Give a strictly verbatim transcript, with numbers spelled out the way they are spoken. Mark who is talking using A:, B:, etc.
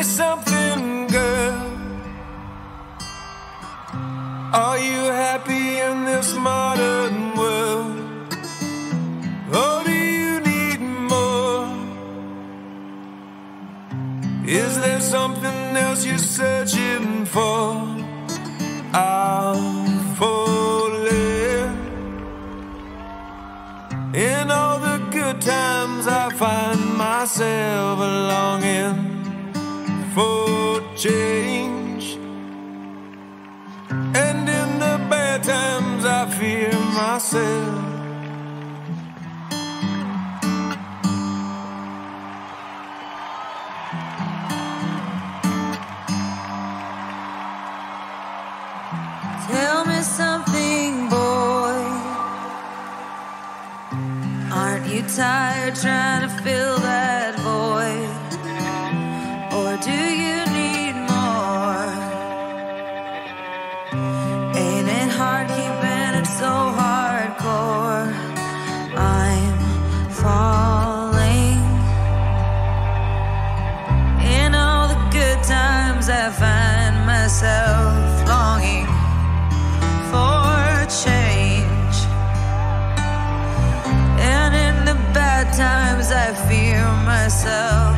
A: something, girl. Are you happy in this modern world? Or do you need more? Is there something else you're searching for? I'm falling. In all the good times I find myself longing for change, and in the bad times I fear myself.
B: Tell me something, boy. Aren't you tired trying to fill that void? Or do you need more? Ain't it hard keeping it so hardcore? I'm falling. In all the good times I find myself longing for change, and in the bad times I fear myself.